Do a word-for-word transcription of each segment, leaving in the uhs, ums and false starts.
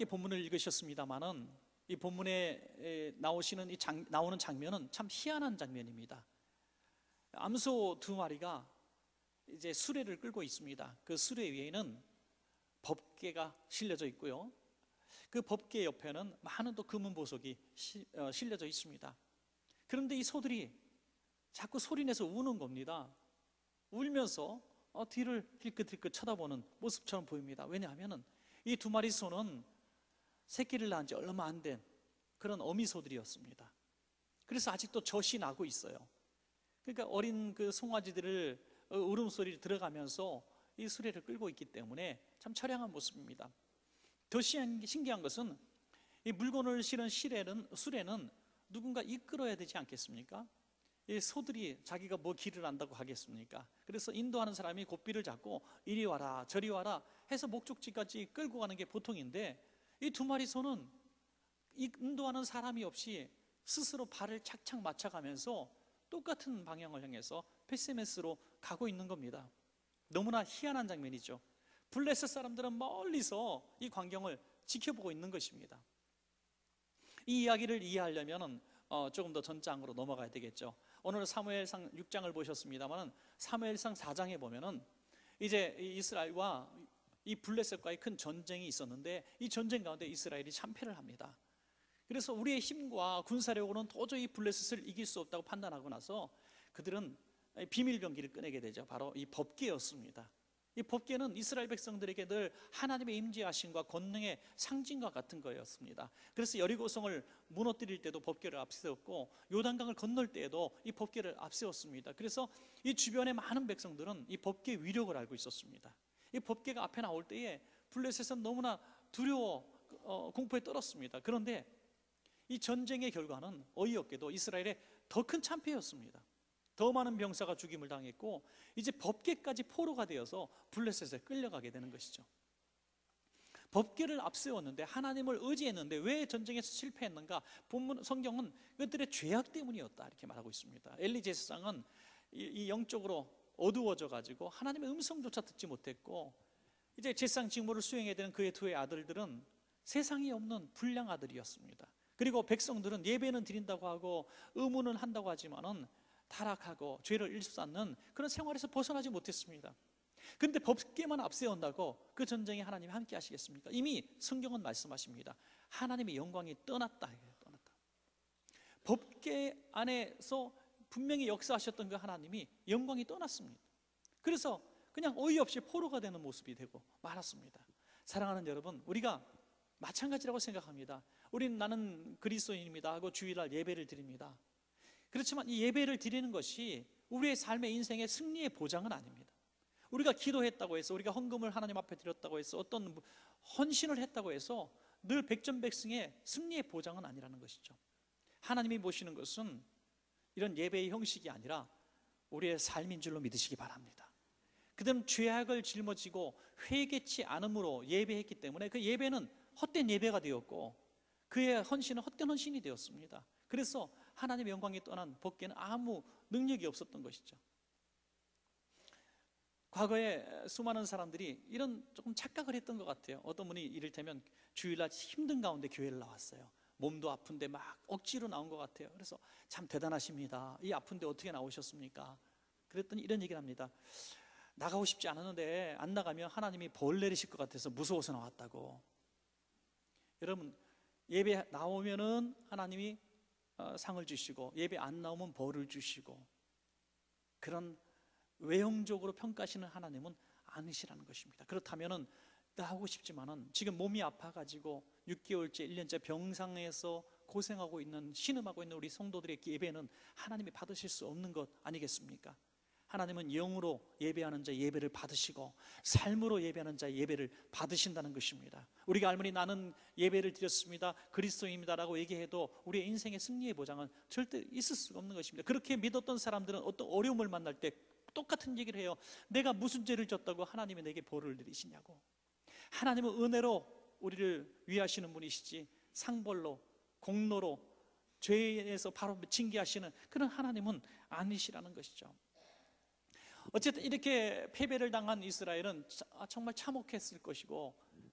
본문을 읽으셨습니다마는 이 본문에 나오시는 이 장, 나오는 장면은 참 희한한 장면입니다. 암소 두 마리가 이제 수레를 끌고 있습니다. 그 수레 위에는 법궤가 실려져 있고요, 그 법궤 옆에는 많은 또 금은 보석이 실려져 있습니다. 그런데 이 소들이 자꾸 소리내서 우는 겁니다. 울면서 뒤를 힐끗힐끗 쳐다보는 모습처럼 보입니다. 왜냐하면 이 두 마리 소는 새끼를 낳은 지 얼마 안 된 그런 어미소들이었습니다. 그래서 아직도 젖이 나고 있어요. 그러니까 어린 그 송아지들을 울음소리를 들어가면서 이 수레를 끌고 있기 때문에 참 처량한 모습입니다. 더 신기한 것은 이 물건을 실은 시레는, 수레는 누군가 이끌어야 되지 않겠습니까? 이 소들이 자기가 뭐 길을 안다고 하겠습니까? 그래서 인도하는 사람이 고삐를 잡고 이리 와라 저리 와라 해서 목적지까지 끌고 가는 게 보통인데, 이 두 마리 소는 인도하는 사람이 없이 스스로 발을 착착 맞춰가면서 똑같은 방향을 향해서 페세메스로 가고 있는 겁니다. 너무나 희한한 장면이죠. 블레셋 사람들은 멀리서 이 광경을 지켜보고 있는 것입니다. 이 이야기를 이해하려면 어, 조금 더 전장으로 넘어가야 되겠죠. 오늘 사무엘상 육 장을 보셨습니다만 사무엘상 사 장에 보면은 이제 이스라엘과 이 블레셋과의 큰 전쟁이 있었는데, 이 전쟁 가운데 이스라엘이 참패를 합니다. 그래서 우리의 힘과 군사력으로는 도저히 블레셋을 이길 수 없다고 판단하고 나서 그들은 비밀 병기를 꺼내게 되죠. 바로 이 법궤였습니다. 이 법궤는 이스라엘 백성들에게 늘 하나님의 임재하심과 권능의 상징과 같은 거였습니다. 그래서 여리고성을 무너뜨릴 때도 법궤를 앞세웠고, 요단강을 건널 때에도 이 법궤를 앞세웠습니다. 그래서 이 주변의 많은 백성들은 이 법궤 위력을 알고 있었습니다. 이 법궤가 앞에 나올 때에 블레셋은 너무나 두려워 어, 공포에 떨었습니다. 그런데 이 전쟁의 결과는 어이없게도 이스라엘의 더 큰 참패였습니다. 더 많은 병사가 죽임을 당했고, 이제 법궤까지 포로가 되어서 블레셋에 끌려가게 되는 것이죠. 법궤를 앞세웠는데, 하나님을 의지했는데 왜 전쟁에서 실패했는가? 본문 성경은 그들의 죄악 때문이었다 이렇게 말하고 있습니다. 엘리 제사장은 이, 이 영적으로 어두워져 가지고 하나님의 음성조차 듣지 못했고, 이제 제사장 직무를 수행해야 되는 그의 두 아들들은 세상에 없는 불량 아들이었습니다. 그리고 백성들은 예배는 드린다고 하고 의문은 한다고 하지만은 타락하고 죄를 일삼는 그런 생활에서 벗어나지 못했습니다. 그런데 법궤만 앞세운다고 그 전쟁에 하나님이 함께 하시겠습니까? 이미 성경은 말씀하십니다. 하나님의 영광이 떠났다. 떠났다. 법궤 안에서 분명히 역사하셨던 그 하나님이 영광이 떠났습니다. 그래서 그냥 어이없이 포로가 되는 모습이 되고 말았습니다. 사랑하는 여러분, 우리가 마찬가지라고 생각합니다. 우리는 나는 그리스도인입니다 하고 주일날 예배를 드립니다. 그렇지만 이 예배를 드리는 것이 우리의 삶의 인생의 승리의 보장은 아닙니다. 우리가 기도했다고 해서, 우리가 헌금을 하나님 앞에 드렸다고 해서, 어떤 헌신을 했다고 해서 늘 백전백승의 승리의 보장은 아니라는 것이죠. 하나님이 보시는 것은 이런 예배의 형식이 아니라 우리의 삶인 줄로 믿으시기 바랍니다. 그들은 죄악을 짊어지고 회개치 않음으로 예배했기 때문에 그 예배는 헛된 예배가 되었고, 그의 헌신은 헛된 헌신이 되었습니다. 그래서 하나님의 영광이 떠난 법궤는 아무 능력이 없었던 것이죠. 과거에 수많은 사람들이 이런 조금 착각을 했던 것 같아요. 어떤 분이 이를테면 주일날 힘든 가운데 교회를 나왔어요. 몸도 아픈데 막 억지로 나온 것 같아요. 그래서 참 대단하십니다. 이 아픈데 어떻게 나오셨습니까? 그랬더니 이런 얘기를 합니다. 나가고 싶지 않았는데 안 나가면 하나님이 벌 내리실 것 같아서 무서워서 나왔다고. 여러분, 예배 나오면은 하나님이 상을 주시고, 예배 안 나오면 벌을 주시고, 그런 외형적으로 평가하시는 하나님은 아니시라는 것입니다. 그렇다면은 나오고 싶지만은 지금 몸이 아파가지고 육 개월째 일 년째 병상에서 고생하고 있는, 신음하고 있는 우리 성도들의 예배는 하나님이 받으실 수 없는 것 아니겠습니까? 하나님은 영으로 예배하는 자 예배를 받으시고 삶으로 예배하는 자 예배를 받으신다는 것입니다. 우리가 할머니 나는 예배를 드렸습니다, 그리스도입니다라고 얘기해도 우리의 인생의 승리의 보장은 절대 있을 수가 없는 것입니다. 그렇게 믿었던 사람들은 어떤 어려움을 만날 때 똑같은 얘기를 해요. 내가 무슨 죄를 졌다고 하나님이 내게 벌을 내리시냐고. 하나님은 은혜로 우리를 위하시는 분이시지 상벌로, 공로로, 죄에서 바로 징계하시는 그런 하나님은 아니시라는 것이죠. 어쨌든 이렇게 패배를 당한 이스라엘은 정말 참혹했을 것이고,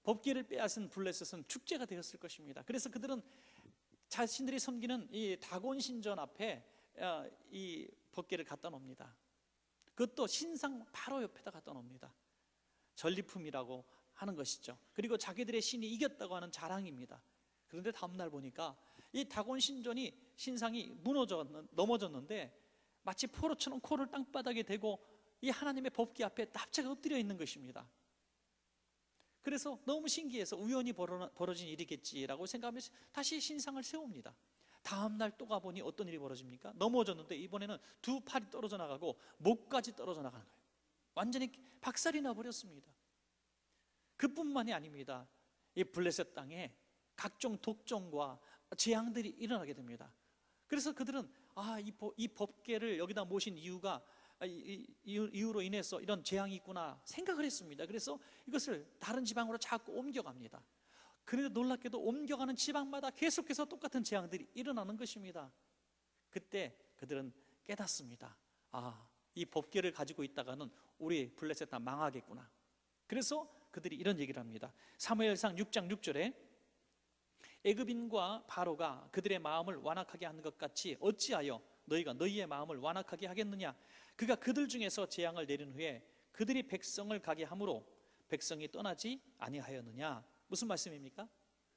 법궤를 빼앗은 블레셋은 축제가 되었을 것입니다. 그래서 그들은 자신들이 섬기는 이 다곤 신전 앞에 이 법궤를 갖다 놓습니다. 그것도 신상 바로 옆에다 갖다 놓습니다. 전리품이라고 하는 것이죠. 그리고 자기들의 신이 이겼다고 하는 자랑입니다. 그런데 다음날 보니까 이 다곤 신전이 신상이 무너져 넘어졌는데 마치 포로처럼 코를 땅바닥에 대고 이 하나님의 법궤 앞에 납작 엎드려 있는 것입니다. 그래서 너무 신기해서 우연히 벌어진 일이겠지라고 생각하면서 다시 신상을 세웁니다. 다음날 또 가보니 어떤 일이 벌어집니까? 넘어졌는데 이번에는 두 팔이 떨어져 나가고 목까지 떨어져 나가는 거예요. 완전히 박살이 나버렸습니다. 그뿐만이 아닙니다. 이 블레셋 땅에 각종 독종과 재앙들이 일어나게 됩니다. 그래서 그들은 아, 이, 이 법궤를 여기다 모신 이유가 이, 이, 이유로 인해서 이런 재앙이 있구나 생각을 했습니다. 그래서 이것을 다른 지방으로 자꾸 옮겨갑니다. 그런데 놀랍게도 옮겨가는 지방마다 계속해서 똑같은 재앙들이 일어나는 것입니다. 그때 그들은 깨닫습니다. 아, 이 법궤를 가지고 있다가는 우리 블레셋 다 망하겠구나. 그래서 그들이 이런 얘기를 합니다. 사무엘상 육 장 육 절에 애굽인과 바로가 그들의 마음을 완악하게 하는 것 같이 어찌하여 너희가 너희의 마음을 완악하게 하겠느냐. 그가 그들 중에서 재앙을 내린 후에 그들이 백성을 가게 함으로 백성이 떠나지 아니하였느냐. 무슨 말씀입니까?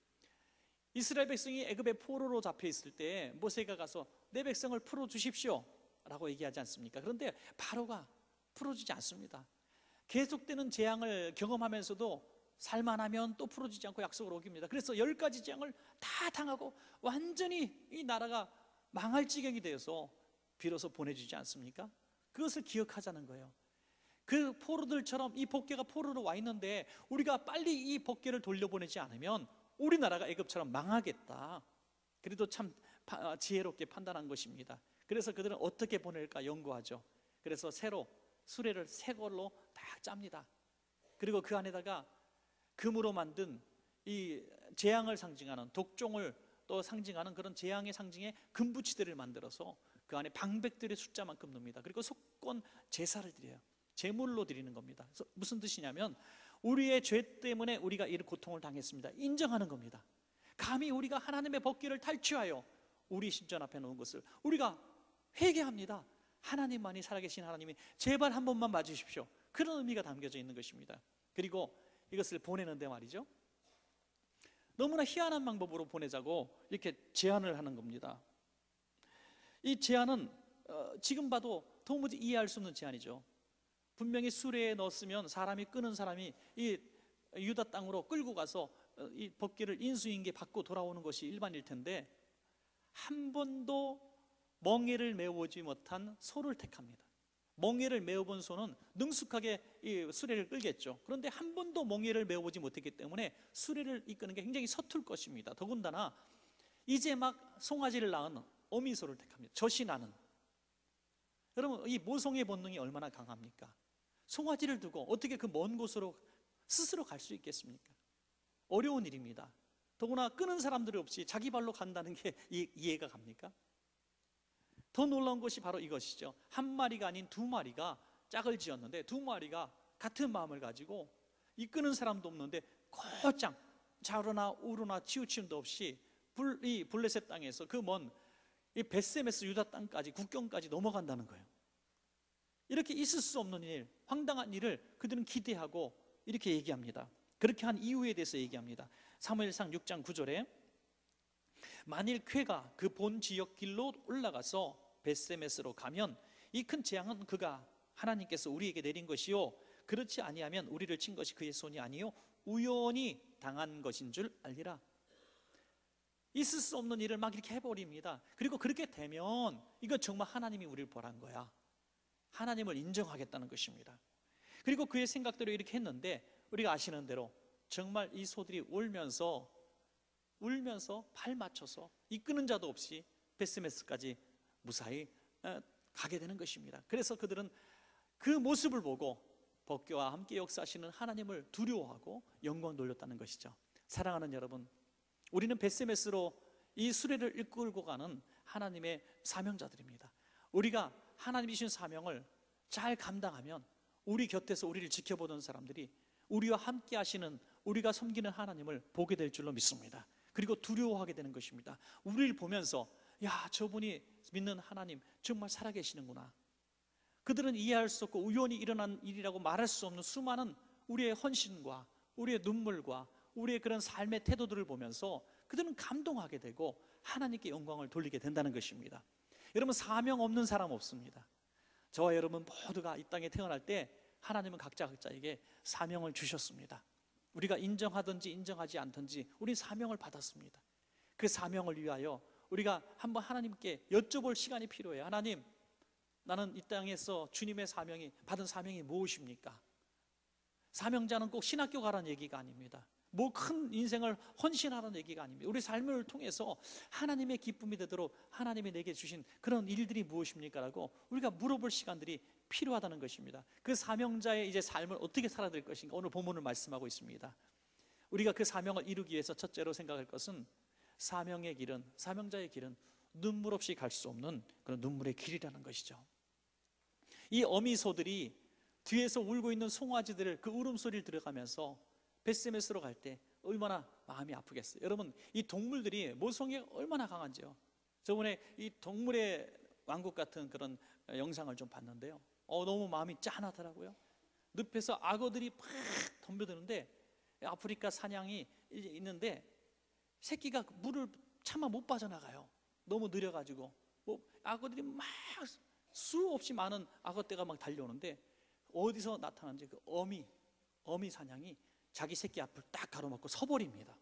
이스라엘 백성이 애굽의 포로로 잡혀 있을 때 모세가 가서 내 백성을 풀어주십시오 라고 얘기하지 않습니까? 그런데 바로가 풀어주지 않습니다. 계속되는 재앙을 경험하면서도 살만하면 또 풀어주지 않고 약속을 어깁니다. 그래서 열 가지 재앙을 다 당하고 완전히 이 나라가 망할 지경이 되어서 비로소 보내주지 않습니까? 그것을 기억하자는 거예요. 그 포로들처럼 이 법궤가 포로로 와 있는데 우리가 빨리 이 법궤를 돌려보내지 않으면 우리나라가 애굽처럼 망하겠다. 그래도 참 지혜롭게 판단한 것입니다. 그래서 그들은 어떻게 보낼까 연구하죠. 그래서 새로 수레를 새 걸로 딱 짭니다. 그리고 그 안에다가 금으로 만든 이 재앙을 상징하는 독종을 또 상징하는 그런 재앙의 상징의 금부치들을 만들어서 그 안에 방백들의 숫자만큼 넣습니다. 그리고 속건 제사를 드려요. 제물로 드리는 겁니다. 그래서 무슨 뜻이냐면 우리의 죄 때문에 우리가 이런 고통을 당했습니다. 인정하는 겁니다. 감히 우리가 하나님의 법궤를 탈취하여 우리 신전 앞에 놓은 것을 우리가 회개합니다. 하나님만이 살아계신 하나님이 제발 한 번만 봐주십시오. 그런 의미가 담겨져 있는 것입니다. 그리고 이것을 보내는데 말이죠, 너무나 희한한 방법으로 보내자고 이렇게 제안을 하는 겁니다. 이 제안은 지금 봐도 도무지 이해할 수 없는 제안이죠. 분명히 수레에 넣었으면 사람이 끄는 사람이 이 유다 땅으로 끌고 가서 이 법궤를 인수인계 받고 돌아오는 것이 일반일 텐데 한 번도 멍에를 메워보지 못한 소를 택합니다. 멍에를 메워본 소는 능숙하게 이 수레를 끌겠죠. 그런데 한 번도 멍에를 메워보지 못했기 때문에 수레를 이끄는 게 굉장히 서툴 것입니다. 더군다나 이제 막 송아지를 낳은 어미소를 택합니다. 젖이 나는. 여러분, 이 모성의 본능이 얼마나 강합니까? 송아지를 두고 어떻게 그 먼 곳으로 스스로 갈 수 있겠습니까? 어려운 일입니다. 더구나 끄는 사람들이 없이 자기 발로 간다는 게 이해가 갑니까? 더 놀라운 것이 바로 이것이죠. 한 마리가 아닌 두 마리가 짝을 지었는데 두 마리가 같은 마음을 가지고 이끄는 사람도 없는데 곧장 좌로나 우로나 치우침도 없이 불, 이 블레셋 땅에서 그 먼 이 베세메스 유다 땅까지 국경까지 넘어간다는 거예요. 이렇게 있을 수 없는 일, 황당한 일을 그들은 기대하고 이렇게 얘기합니다. 그렇게 한 이유에 대해서 얘기합니다. 사무엘상 육 장 구 절에 만일 쾌가 그 본 지역 길로 올라가서 베세메스로 가면 이 큰 재앙은 그가 하나님께서 우리에게 내린 것이요 그렇지 아니하면 우리를 친 것이 그의 손이 아니요 우연히 당한 것인 줄 알리라. 있을 수 없는 일을 막 이렇게 해버립니다. 그리고 그렇게 되면 이건 정말 하나님이 우리를 벌한 거야. 하나님을 인정하겠다는 것입니다. 그리고 그의 생각대로 이렇게 했는데 우리가 아시는 대로 정말 이 소들이 울면서 울면서 발 맞춰서 이끄는 자도 없이 베스메스까지 무사히 가게 되는 것입니다. 그래서 그들은 그 모습을 보고 법궤와 함께 역사하시는 하나님을 두려워하고 영광 돌렸다는 것이죠. 사랑하는 여러분, 우리는 베스메스로 이 수레를 이끌고 가는 하나님의 사명자들입니다. 우리가 하나님이 주신 사명을 잘 감당하면 우리 곁에서 우리를 지켜보던 사람들이 우리와 함께 하시는 우리가 섬기는 하나님을 보게 될 줄로 믿습니다. 그리고 두려워하게 되는 것입니다. 우리를 보면서 야, 저분이 믿는 하나님 정말 살아계시는구나. 그들은 이해할 수 없고 우연히 일어난 일이라고 말할 수 없는 수많은 우리의 헌신과 우리의 눈물과 우리의 그런 삶의 태도들을 보면서 그들은 감동하게 되고 하나님께 영광을 돌리게 된다는 것입니다. 여러분, 사명 없는 사람 없습니다. 저와 여러분 모두가 이 땅에 태어날 때 하나님은 각자 각자에게 사명을 주셨습니다. 우리가 인정하든지 인정하지 않든지 우리 사명을 받았습니다. 그 사명을 위하여 우리가 한번 하나님께 여쭤볼 시간이 필요해요. 하나님, 나는 이 땅에서 주님의 사명이 받은 사명이 무엇입니까? 사명자는 꼭 신학교 가라는 얘기가 아닙니다. 뭐 큰 인생을 헌신하라는 얘기가 아닙니다. 우리 삶을 통해서 하나님의 기쁨이 되도록 하나님이 내게 주신 그런 일들이 무엇입니까? 라고 우리가 물어볼 시간들이 필요하다는 것입니다. 그 사명자의 이제 삶을 어떻게 살아야 될 것인가, 오늘 본문을 말씀하고 있습니다. 우리가 그 사명을 이루기 위해서 첫째로 생각할 것은 사명의 길은, 사명자의 길은 눈물 없이 갈 수 없는 그런 눈물의 길이라는 것이죠. 이 어미소들이 뒤에서 울고 있는 송아지들을 그 울음소리를 들어가면서 벳세메스로 갈 때 얼마나 마음이 아프겠어요. 여러분, 이 동물들이 모성애가 얼마나 강한지요. 저번에 이 동물의 왕국 같은 그런 영상을 좀 봤는데요, 어, 너무 마음이 짠하더라고요. 늪에서 악어들이 팍 덤벼드는데, 아프리카 사냥이 있는데 새끼가 물을 차마 못 빠져나가요. 너무 느려가지고 뭐 악어들이 막 수없이 많은 악어떼가 막 달려오는데, 어디서 나타나는지 그 어미 어미 사냥이 자기 새끼 앞을 딱 가로막고 서버립니다.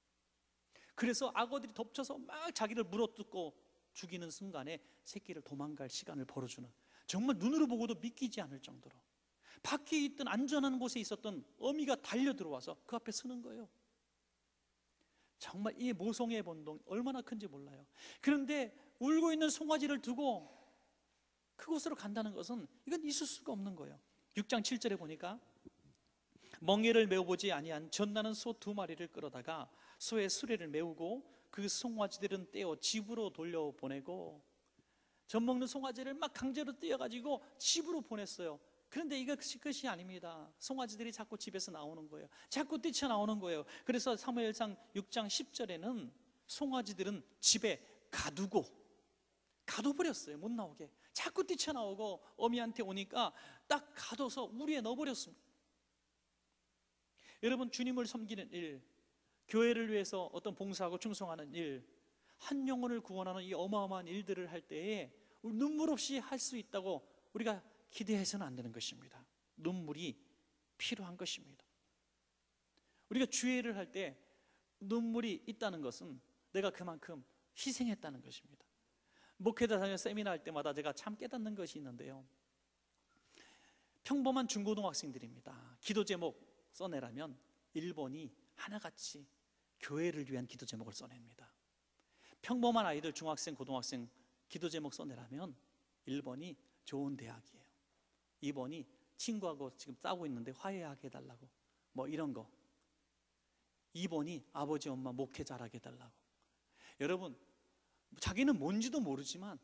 그래서 악어들이 덮쳐서 막 자기를 물어뜯고 죽이는 순간에 새끼를 도망갈 시간을 벌어주는, 정말 눈으로 보고도 믿기지 않을 정도로 밖에 있던 안전한 곳에 있었던 어미가 달려 들어와서 그 앞에 서는 거예요. 정말 이 모성애의 본동 얼마나 큰지 몰라요. 그런데 울고 있는 송아지를 두고 그곳으로 간다는 것은 이건 있을 수가 없는 거예요. 육 장 칠 절에 보니까 멍에를 메워보지 아니한 젖나는 소 두 마리를 끌어다가 소의 수레를 메우고 그 송아지들은 떼어 집으로 돌려보내고, 젖 먹는 송아지를 막 강제로 떼어가지고 집으로 보냈어요. 그런데 이것이 끝이 아닙니다. 송아지들이 자꾸 집에서 나오는 거예요. 자꾸 뛰쳐나오는 거예요. 그래서 사무엘상 육 장 십 절에는 송아지들은 집에 가두고 가둬버렸어요. 못 나오게. 자꾸 뛰쳐나오고 어미한테 오니까 딱 가둬서 우리에 넣어버렸습니다. 여러분, 주님을 섬기는 일, 교회를 위해서 어떤 봉사하고 충성하는 일, 한 영혼을 구원하는 이 어마어마한 일들을 할 때에 눈물 없이 할 수 있다고 우리가 기대해서는 안 되는 것입니다. 눈물이 필요한 것입니다. 우리가 주일을 할 때 눈물이 있다는 것은 내가 그만큼 희생했다는 것입니다. 목회자 다녀 세미나 할 때마다 제가 참 깨닫는 것이 있는데요, 평범한 중고등학생들입니다. 기도 제목 써내라면 일 번이 하나같이 교회를 위한 기도 제목을 써냅니다. 평범한 아이들, 중학생, 고등학생 기도 제목 써내라면 일 번이 좋은 대학이에요. 이 번이 친구하고 지금 싸우고 있는데 화해하게 해달라고, 뭐 이런 거. 이 번이 아버지 엄마 목회 잘하게 해달라고. 여러분, 자기는 뭔지도 모르지만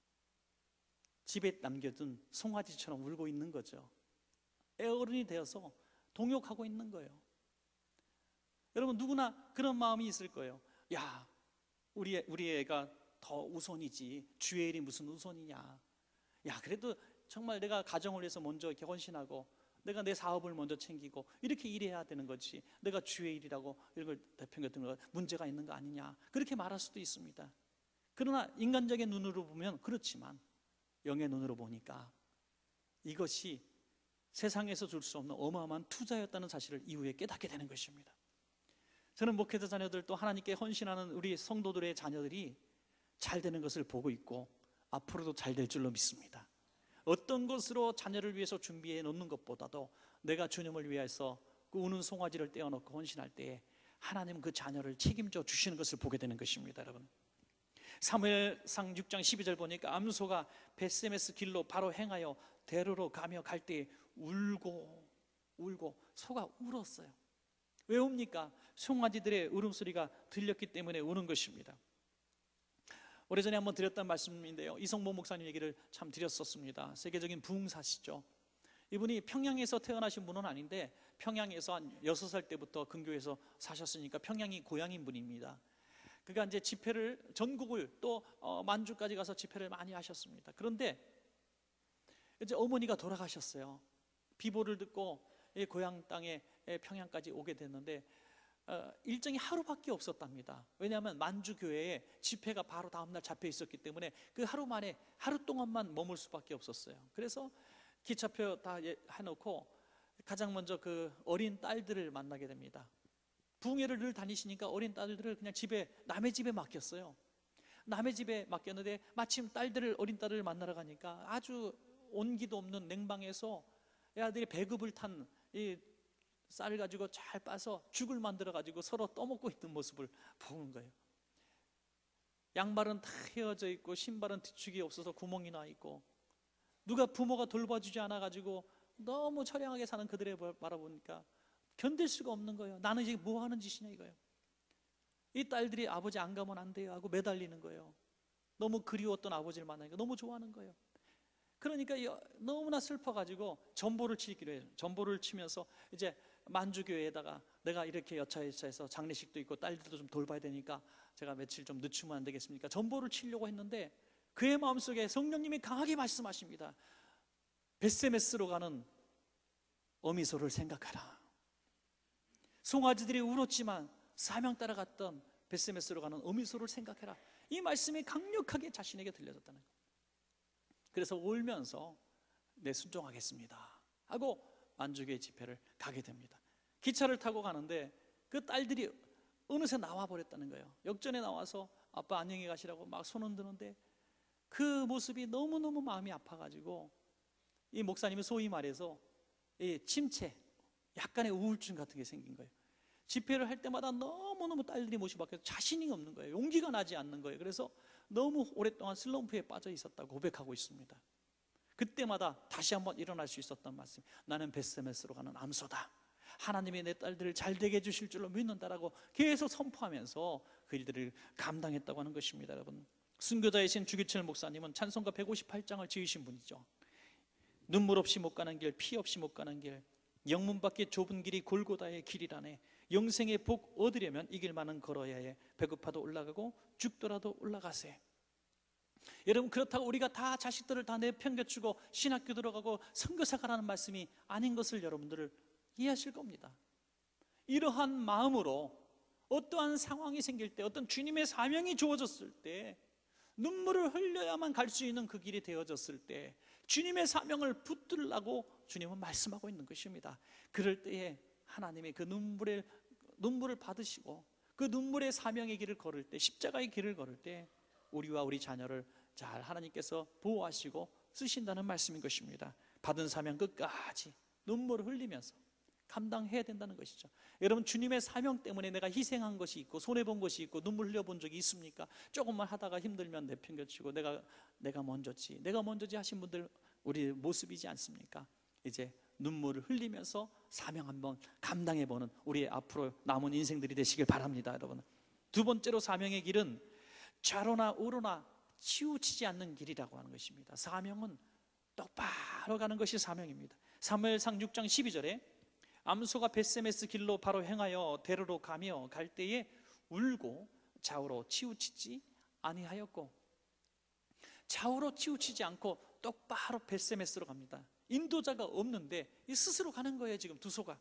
집에 남겨둔 송아지처럼 울고 있는 거죠. 어른이 되어서 동역하고 있는 거예요. 여러분, 누구나 그런 마음이 있을 거예요. 야, 우리, 우리 애가 더 우선이지 주의 일이 무슨 우선이냐. 야, 그래도 정말 내가 가정을 위해서 먼저 이렇게 헌신하고 내가 내 사업을 먼저 챙기고 이렇게 일해야 되는 거지, 내가 주의 일이라고 이런 걸 대표했던 거 문제가 있는 거 아니냐, 그렇게 말할 수도 있습니다. 그러나 인간적인 눈으로 보면 그렇지만 영의 눈으로 보니까 이것이 세상에서 줄 수 없는 어마어마한 투자였다는 사실을 이후에 깨닫게 되는 것입니다. 저는 목회자 자녀들, 또 하나님께 헌신하는 우리 성도들의 자녀들이 잘 되는 것을 보고 있고 앞으로도 잘 될 줄로 믿습니다. 어떤 것으로 자녀를 위해서 준비해 놓는 것보다도 내가 주님을 위해서 그 우는 송아지를 떼어놓고 헌신할 때에 하나님은 그 자녀를 책임져 주시는 것을 보게 되는 것입니다. 여러분, 사무엘상 육 장 십이 절 보니까 암소가 벳세메스 길로 바로 행하여 대로로 가며 갈 때 울고 울고 소가 울었어요. 왜 웁니까? 송아지들의 울음소리가 들렸기 때문에 우는 것입니다. 오래전에 한번 드렸던 말씀인데요, 이성모 목사님 얘기를 참 드렸었습니다. 세계적인 부흥사시죠. 이분이 평양에서 태어나신 분은 아닌데 평양에서 한 여섯 살 때부터 근교에서 사셨으니까 평양이 고향인 분입니다. 그가 이제 집회를 전국을 또 어, 만주까지 가서 집회를 많이 하셨습니다. 그런데 이제 어머니가 돌아가셨어요. 비보를 듣고 고향 땅에 평양까지 오게 됐는데 어, 일정이 하루밖에 없었답니다. 왜냐하면 만주 교회에 집회가 바로 다음날 잡혀 있었기 때문에 그 하루 만에 하루 동안만 머물 수밖에 없었어요. 그래서 기차표 다 해놓고 가장 먼저 그 어린 딸들을 만나게 됩니다. 부흥회를 늘 다니시니까 어린 딸들을 그냥 집에 남의 집에 맡겼어요. 남의 집에 맡겼는데 마침 딸들을 어린 딸을 만나러 가니까 아주 온기도 없는 냉방에서 애들이 배급을 탄 이 쌀을 가지고 잘 빠서 죽을 만들어 가지고 서로 떠먹고 있는 모습을 보는 거예요. 양말은 다 헤어져 있고 신발은 뒤축이 없어서 구멍이 나 있고 누가 부모가 돌봐주지 않아 가지고 너무 처량하게 사는 그들을 바라보니까 견딜 수가 없는 거예요. 나는 이게 뭐 하는 짓이냐 이거예요. 이 딸들이 아버지 안 가면 안 돼요 하고 매달리는 거예요. 너무 그리웠던 아버지를 만나니까 너무 좋아하는 거예요. 그러니까 너무나 슬퍼가지고 전보를 치기로 해요. 전보를 치면서 이제 만주교회에다가 내가 이렇게 여차여차해서 장례식도 있고 딸들도 좀 돌봐야 되니까 제가 며칠 좀 늦추면 안 되겠습니까? 전보를 치려고 했는데 그의 마음속에 성령님이 강하게 말씀하십니다. 벳세메스로 가는 어미소를 생각하라. 송아지들이 울었지만 사명 따라갔던 벳세메스로 가는 어미소를 생각해라. 이 말씀이 강력하게 자신에게 들려졌다는 거예요. 그래서 울면서 네, 순종하겠습니다 하고 만주교회 집회를 가게 됩니다. 기차를 타고 가는데 그 딸들이 어느새 나와 버렸다는 거예요. 역전에 나와서 아빠 안녕히 가시라고 막 손 흔드는데 그 모습이 너무너무 마음이 아파가지고 이 목사님이 소위 말해서 이 침체, 약간의 우울증 같은 게 생긴 거예요. 집회를 할 때마다 너무너무 딸들이 모습 밖에서 자신이 없는 거예요. 용기가 나지 않는 거예요. 그래서 너무 오랫동안 슬럼프에 빠져 있었다고 고백하고 있습니다. 그때마다 다시 한번 일어날 수 있었던 말씀, 나는 벳세메스로 가는 암소다, 하나님이 내 딸들을 잘 되게 해주실 줄로 믿는다라고 계속 선포하면서 그 일들을 감당했다고 하는 것입니다. 여러분, 순교자이신 주기철 목사님은 찬송가 백오십팔 장을 지으신 분이죠. 눈물 없이 못 가는 길, 피 없이 못 가는 길, 영문 밖에 좁은 길이 골고다의 길이라네. 영생의 복 얻으려면 이 길만은 걸어야 해. 배고파도 올라가고 죽더라도 올라가세. 여러분, 그렇다고 우리가 다 자식들을 다 내팽개치고 신학교 들어가고 선교사 가라는 말씀이 아닌 것을 여러분들을 이해하실 겁니다. 이러한 마음으로 어떠한 상황이 생길 때, 어떤 주님의 사명이 주어졌을 때, 눈물을 흘려야만 갈 수 있는 그 길이 되어졌을 때 주님의 사명을 붙들라고 주님은 말씀하고 있는 것입니다. 그럴 때에 하나님이 그 눈물의, 눈물을 받으시고 그 눈물의 사명의 길을 걸을 때, 십자가의 길을 걸을 때 우리와 우리 자녀를 잘 하나님께서 보호하시고 쓰신다는 말씀인 것입니다. 받은 사명 끝까지 눈물을 흘리면서 감당해야 된다는 것이죠. 여러분, 주님의 사명 때문에 내가 희생한 것이 있고 손해본 것이 있고 눈물 흘려본 적이 있습니까? 조금만 하다가 힘들면 내팽개치고 내가 내가 먼저지 내가 먼저지 하신 분들 우리 모습이지 않습니까? 이제 눈물을 흘리면서 사명 한번 감당해보는 우리의 앞으로 남은 인생들이 되시길 바랍니다. 여러분, 두 번째로 사명의 길은 좌로나 우로나 치우치지 않는 길이라고 하는 것입니다. 사명은 똑바로 가는 것이 사명입니다. 사무엘상 육 장 십이 절에 암소가 벳세메스 길로 바로 행하여 대로로 가며 갈 때에 울고 좌우로 치우치지 아니하였고, 좌우로 치우치지 않고 똑바로 벳세메스로 갑니다. 인도자가 없는데 스스로 가는 거예요. 지금 두 소가.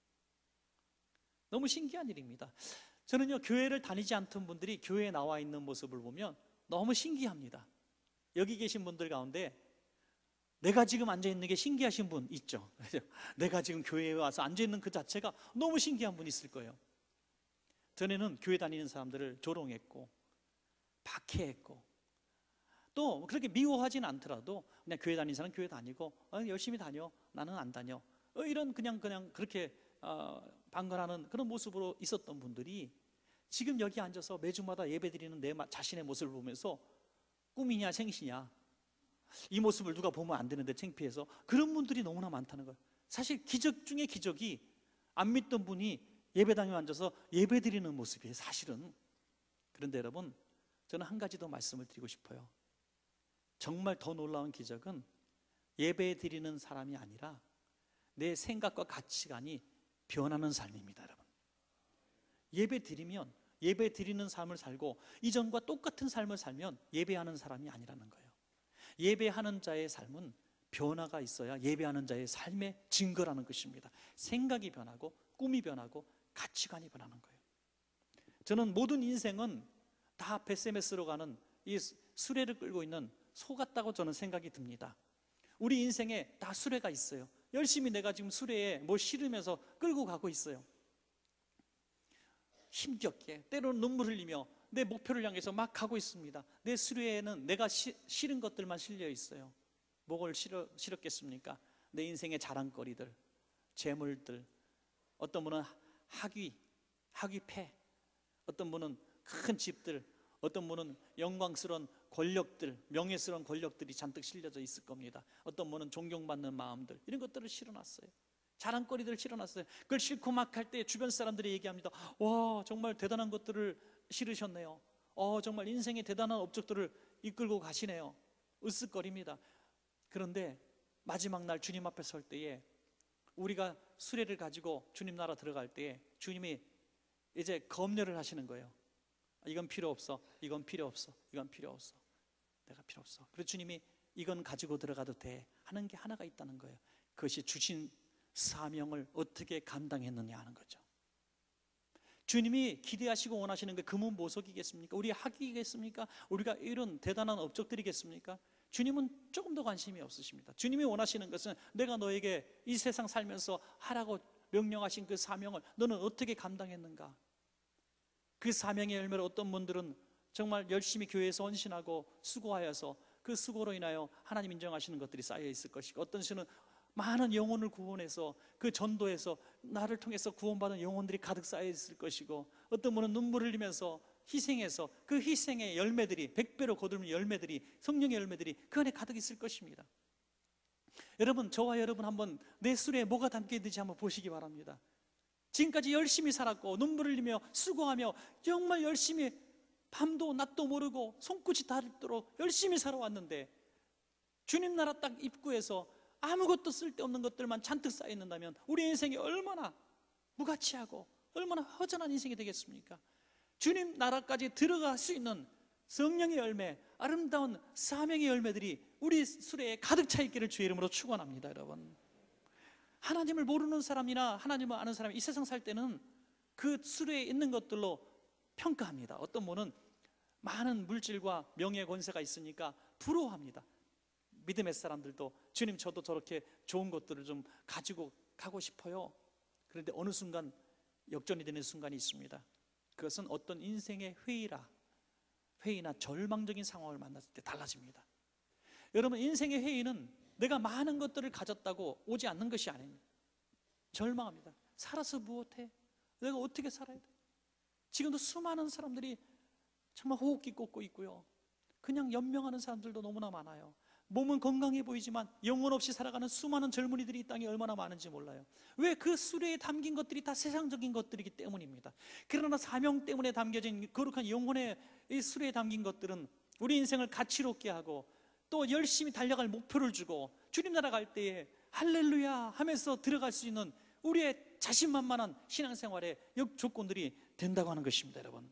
너무 신기한 일입니다. 저는요, 교회를 다니지 않던 분들이 교회에 나와 있는 모습을 보면 너무 신기합니다. 여기 계신 분들 가운데 내가 지금 앉아있는 게 신기하신 분 있죠? 내가 지금 교회에 와서 앉아있는 그 자체가 너무 신기한 분 있을 거예요. 전에는 교회 다니는 사람들을 조롱했고 박해했고 또 그렇게 미워하진 않더라도 그냥 교회 다니는 사람 교회 다니고 어, 열심히 다녀, 나는 안 다녀, 어, 이런 그냥 그냥 그렇게 어, 방관하는 그런 모습으로 있었던 분들이 지금 여기 앉아서 매주마다 예배드리는 내 자신의 모습을 보면서 꿈이냐 생시냐, 이 모습을 누가 보면 안 되는데 창피해서, 그런 분들이 너무나 많다는 거예요. 사실 기적 중에 기적이 안 믿던 분이 예배당에 앉아서 예배드리는 모습이에요, 사실은. 그런데 여러분, 저는 한 가지 더 말씀을 드리고 싶어요. 정말 더 놀라운 기적은 예배드리는 사람이 아니라 내 생각과 가치관이 변하는 삶입니다, 여러분. 예배 드리면 예배 드리는 삶을 살고 이전과 똑같은 삶을 살면 예배하는 사람이 아니라는 거예요. 예배하는 자의 삶은 변화가 있어야 예배하는 자의 삶의 증거라는 것입니다. 생각이 변하고 꿈이 변하고 가치관이 변하는 거예요. 저는 모든 인생은 다 베세메스로 가는 이 수레를 끌고 있는 소 같다고 저는 생각이 듭니다. 우리 인생에 다 수레가 있어요. 열심히 내가 지금 수레에 뭐 실으면서 끌고 가고 있어요. 힘겹게 때로는 눈물 흘리며 내 목표를 향해서 막 가고 있습니다. 내 수레에는 내가 시, 실은 것들만 실려 있어요. 뭐를 실어, 실었겠습니까? 내 인생의 자랑거리들, 재물들, 어떤 분은 학위, 학위패, 어떤 분은 큰 집들, 어떤 분은 영광스러운 권력들, 명예스러운 권력들이 잔뜩 실려져 있을 겁니다. 어떤 분은 존경받는 마음들, 이런 것들을 실어놨어요. 자랑거리들을 실어놨어요. 그걸 싣고 막 할 때 주변 사람들이 얘기합니다. 와, 정말 대단한 것들을 실으셨네요. 어, 정말 인생의 대단한 업적들을 이끌고 가시네요. 으쓱거립니다. 그런데 마지막 날 주님 앞에 설 때에 우리가 수레를 가지고 주님 나라 들어갈 때에 주님이 이제 검열을 하시는 거예요. 이건 필요 없어, 이건 필요 없어, 이건 필요 없어, 내가 필요 없어. 그래서 주님이 이건 가지고 들어가도 돼 하는 게 하나가 있다는 거예요. 그것이 주신 사명을 어떻게 감당했느냐 하는 거죠. 주님이 기대하시고 원하시는 게 금은 보석이겠습니까? 우리 학위겠습니까? 우리가 이런 대단한 업적들이겠습니까? 주님은 조금 더 관심이 없으십니다. 주님이 원하시는 것은 내가 너에게 이 세상 살면서 하라고 명령하신 그 사명을 너는 어떻게 감당했는가? 그 사명의 열매를 어떤 분들은 정말 열심히 교회에서 헌신하고 수고하여서 그 수고로 인하여 하나님 인정하시는 것들이 쌓여 있을 것이고, 어떤 시는 많은 영혼을 구원해서 그 전도에서 나를 통해서 구원받은 영혼들이 가득 쌓여 있을 것이고, 어떤 분은 눈물을 흘리면서 희생해서 그 희생의 열매들이 백배로 거두는 열매들이, 성령의 열매들이 그 안에 가득 있을 것입니다. 여러분, 저와 여러분 한번 내 수레에 뭐가 담겨 있는지 한번 보시기 바랍니다. 지금까지 열심히 살았고 눈물을 흘리며 수고하며 정말 열심히 밤도 낮도 모르고 손끝이 닳도록 열심히 살아왔는데, 주님 나라 딱 입구에서 아무것도 쓸데없는 것들만 잔뜩 쌓여 있는다면 우리 인생이 얼마나 무가치하고 얼마나 허전한 인생이 되겠습니까? 주님 나라까지 들어갈 수 있는 성령의 열매, 아름다운 사명의 열매들이 우리 수레에 가득 차 있기를 주의 이름으로 축원합니다. 여러분, 하나님을 모르는 사람이나 하나님을 아는 사람이 이 세상 살 때는 그 수레에 있는 것들로 평가합니다. 어떤 분은 많은 물질과 명예 권세가 있으니까 부러워합니다. 믿음의 사람들도 주님, 저도 저렇게 좋은 것들을 좀 가지고 가고 싶어요. 그런데 어느 순간 역전이 되는 순간이 있습니다. 그것은 어떤 인생의 회의라 회의나 절망적인 상황을 만났을 때 달라집니다. 여러분, 인생의 회의는 내가 많은 것들을 가졌다고 오지 않는 것이 아닙니다. 절망합니다. 살아서 무엇해? 내가 어떻게 살아야 돼? 지금도 수많은 사람들이 정말 호흡기 꽂고 있고요, 그냥 연명하는 사람들도 너무나 많아요. 몸은 건강해 보이지만 영혼 없이 살아가는 수많은 젊은이들이 이 땅에 얼마나 많은지 몰라요. 왜? 그 수레에 담긴 것들이 다 세상적인 것들이기 때문입니다. 그러나 사명 때문에 담겨진 거룩한 영혼의 이 수레에 담긴 것들은 우리 인생을 가치롭게 하고 또 열심히 달려갈 목표를 주고 주님 나라 갈 때에 할렐루야 하면서 들어갈 수 있는 우리의 자신만만한 신앙생활의 역조건들이 된다고 하는 것입니다. 여러분,